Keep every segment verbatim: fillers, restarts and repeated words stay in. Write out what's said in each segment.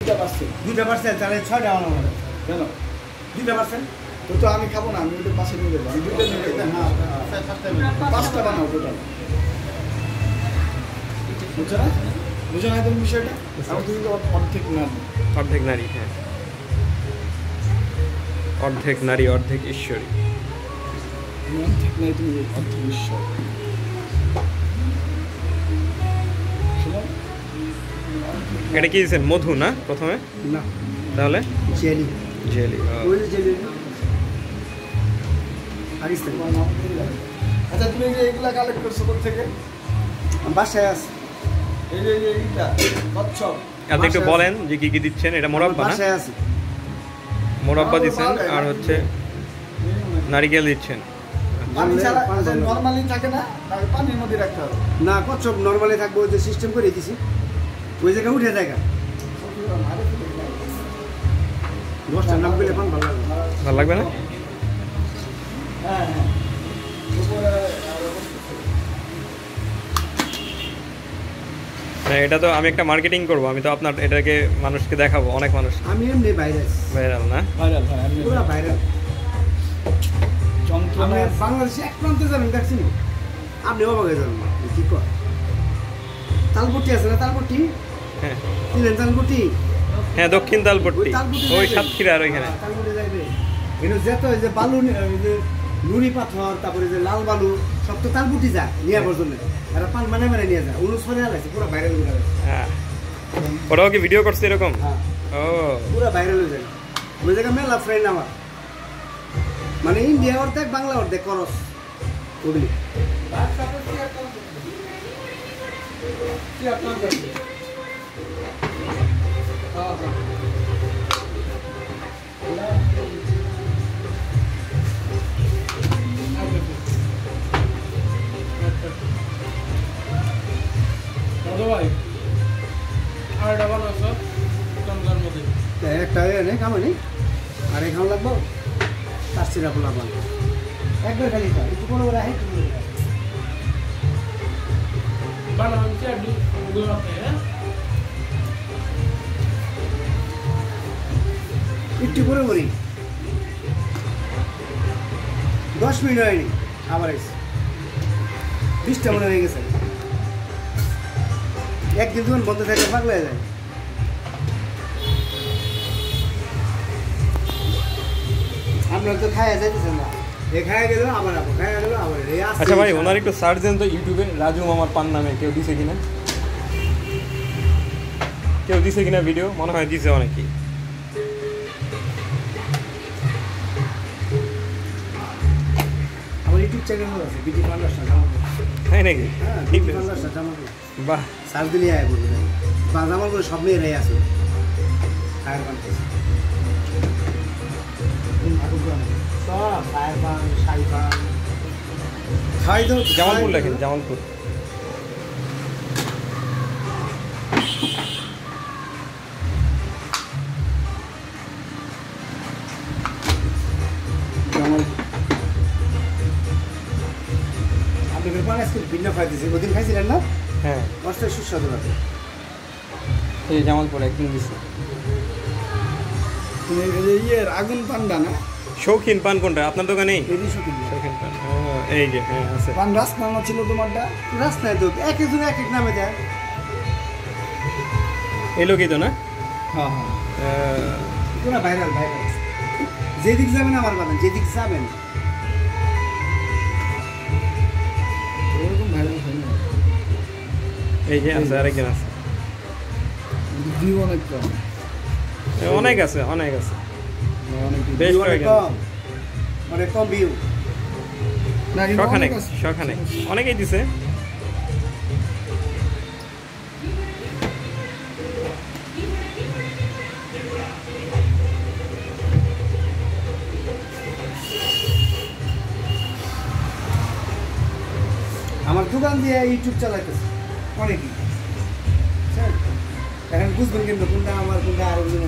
দুইটা পার্সেন্ট দুইটা পার্সেন্ট তাহলে ছয়টা বানাবো কেন দুইটা পার্সেন্ট তো তো আমি খাবো না আমি ওইটা পাশে নিয়ে যাবো আমি দুইটা নিয়ে যাবো হ্যাঁ পাঁচটা বানাও টোটাল বুঝছো না বুঝো না তুমি বিষয়টা আমি তুমি তো অর্ধেক নারী অর্ধেক নারী হ্যাঁ অর্ধেক নারী অর্ধেক ঈশ্বরী তুমি অর্ধেক নাই তুমি অর্ধেক ঈশ্বর এটা কি দিয়েছেন মধু না প্রথমে না তাহলে জেলি জেলি ওই জেলি পাকিস্তান আচ্ছা তুমি যে এগুলা কালেক্ট করছো কোথা থেকে বাসায় আছে এই যে এই এইটা কচ্ছপ আপনি একটু বলেন যে কি কি দিচ্ছেন এটা মোরাব্বা না বাসায় আছে মোরাব্বা দিচ্ছেন আর হচ্ছে নারিকেল দিচ্ছেন পানি ছাড়া নরমালি থাকে না নাকি পানির মধ্যে রাখতে হবে না কচ্ছপ নর্মালি থাকবো ওই যে সিস্টেম করে দিছি ওই জায়গায় উঠে জায়গা দশটার নাম করলে পান ভালো লাগবে ভালো লাগবে না হ্যাঁ হ্যাঁ উপরে হ্যাঁ এটা তো আমি একটা মার্কেটিং করব আমি তো আপনার এটাকে মানুষকে দেখাবো অনেক মানুষ আমি এমনি ভাইরাস ভাইরাল না ভাইরাল ভাইরাল পুরো ভাইরাল যন্ত্রণা আমি বাংলাদেশে এক প্রান্তে যাবেন দেখছি না আপনি অবাক হয়ে যাবেন কি কর তালপট্টি আছে না তালপট্টি হ্যাঁ চিনেন তালপট্টি হ্যাঁ দক্ষিণ তালপট্টি ওই তালপট্টি ওই যাইবে। সাতক্ষীরার ওইখানে হ্যাঁ, তালপট্টি যাইবে কিন্তু যেত ওই যে বালু নি- ওই যে নুড়ি পাথর তারপরে যে লাল বালু সব তো তালপট্টি যায় নিয়ে পর্যন্ত এরা পান মানে মানে নিয়ে যায় উনিশ সরে আলাইছে পুরো ভাইরাল হয়ে গেছে হ্যাঁ ওরাও কি ভিডিও করছে এরকম হ্যাঁ ও পুরো ভাইরাল হয়ে যায় ওই জায়গায় মেলা ফ্রেন্ড আমার মানে ইন্ডিয়া অর্ধেক বাংলা অর্ধেক করস ওগুলি ভাই আর এটা বানাচ্ছ জঙ্গলের মধ্যে তা একটা এনে কামানি আর এখানে লাগবো তার সিরা পোলা পান একবার খালি খাও একটু কোনো রাখে একটু কোনো রাখে বানাচ্ছি আর দুটো হ্যাঁ একটু করে করি দশ মিনিট হয়নি আবার এসে বিশটা মনে হয়ে গেছে একদিন যখন বন্ধ থাকে পাগলা হয়ে যায় আপনার তো খায়া যাইতেছেন না এ খায়া গেল আবার আবার খায়া গেল আবার এই আসছে আচ্ছা ভাই ওনার একটু সার্চ দেন তো ইউটিউবে রাজু মামার পান নামে কেউ দিছে কিনা কেউ দিছে কিনা ভিডিও মনে হয় দিছে অনেকেই আমার ইউটিউব চ্যানেল আছে বিটি পান্ডাসা জামালপুর তাই নাকি হ্যাঁ ঠিক বিটি আছে পান্ডাসা জামালপুর বাহ সার্চ দিলে আয় বলবে বা জামালপুর সব মেয়েরাই আছে ফায়ার পান সব ফায়ার পান শাড়ি পান খাই তো জামালপুর লেখেন জামালপুর আপনি পান আজকে ভিন্ন খাইতেছি ওদিন খাইছিলেন না হ্যাঁ অবশ্যই সুস্বাদু লাগে এই জামালপুর একদিন দিছে তুমি এই যে ইয়ের আগুন পান্ডা না শৌখিন পান কোনটা আপনার দোকানেই এদিন শুকিয়ে শৌখিন পান ও, এই যে হ্যাঁ আছে পান রাস নাম ছিল তোমারটা রাস্তায় তো এক একজন এক এক নামে দেয় এই লোকই তো না হ্যাঁ হ্যাঁ আহ, পুরো ভাইরাল ভাইরাল যেদিক যাবেন আমার বাদান যেদিক যাবেন ওরকম ভাইরাল হয় না এই যে আছে আরেকজন আছে ভিউ অনেক কম এ, অনেক আছে অনেক আছে অনেক বেশ ভিউ অনেক কয়েকজন কম অনেক কম ভিউ না কিন্তু শখানেক অনেক আছে। শখানেক অনেকেই দিছে আমার দোকান দিয়ে ইউটিউব চালাইতেছে অনেকই বুঝছেন? এখন বুঝবেন কিন্তু কোনটা আমার কোনটা আর একজনের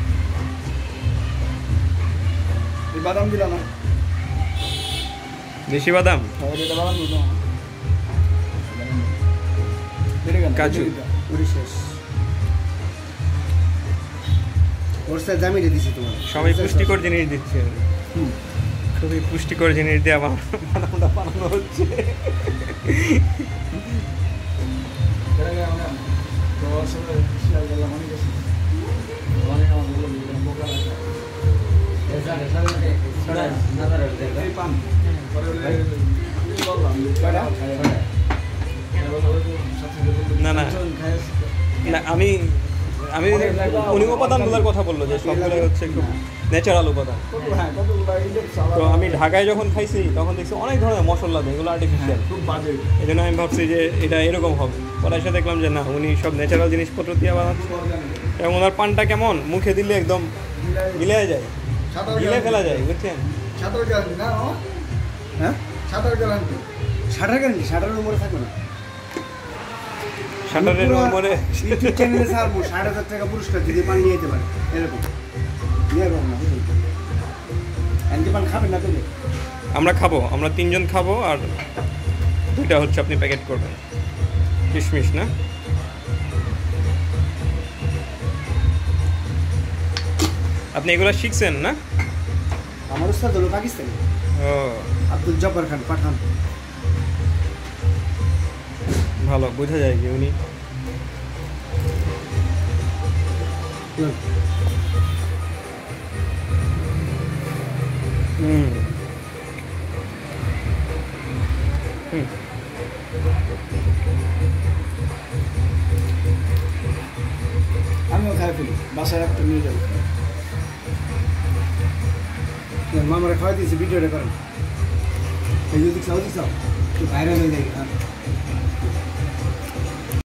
এই বাদাম দিলাম না দেশি বাদাম, এটা বাদাম দুটো এটা কেন কাজু। ওরে শেষ ওর সাথে জামিয়ে দিছি তোমার সবাই পুষ্টিকর জিনিস দিচ্ছে, হুম। খুবই পুষ্টিকর জিনিস দিয়ে আমার বাদামটা বানানো হচ্ছে। এটা কেন তো আসলে শিয়াল গেলাম অনেক কিছু অনেক আমার বললো এটা বোকা লাগা এই পান পরে এই বললাম কয়টা না না না আমি আমি উনি উপাদানগুলোর কথা বললো যে সবগুলোই হচ্ছে খুব ন্যাচারাল উপাদান। হ্যাঁ কতগুলো ইন্ডেক্স তো আমি ঢাকায় যখন খাইছি তখন দেখছি অনেক ধরনের মশলা দেয়, এগুলো আর্টিফিশিয়াল। খুব বাজে এই জন্য আমি ভাবছি যে এটা এরকম হবে, পরে এসে দেখলাম যে না, উনি সব ন্যাচারাল জিনিসপত্র দিয়ে বানাচ্ছে। এবং ওনার পানটা কেমন, মুখে দিলে একদম মিলে যায়, গিলে ফেলা যায়, বুঝছেন? সাঁতার গ্যারান্টি না মামা? হ্যাঁ সাঁতার গ্যারান্টি ষাটার গ্যারান্টি ষাটার উপরে থাকবে না শাটারের উপরে ইউটিউব চ্যানেলে ছাড়বো ষাট হাজার টাকা পুরস্কার যদি পান নিয়ে যেতে পারে এরকম নিয়ে যাবো না বুঝলি এমনি পান খাবেন না তুমি আমরা খাবো, আমরা তিনজন খাবো, আর দুইটা হচ্ছে আপনি প্যাকেট করবেন কিশমিশ না। আপনি এগুলো শিখছেন না? আমার উস্তাদ হলো পাকিস্তানি ও আব্দুল জব্বার খান পাঠান ভালো, বোঝা যায় কি উনি হুম হুম আমিও খাই ফেলি, বাসায় একটা নিয়ে যাবো। মামারা খাওয়াই দিয়েছি ভিডিওটা করেন এই যদি চাও দিচ্ছাও একটু ভাইরাল হয়ে যায় হ্যাঁ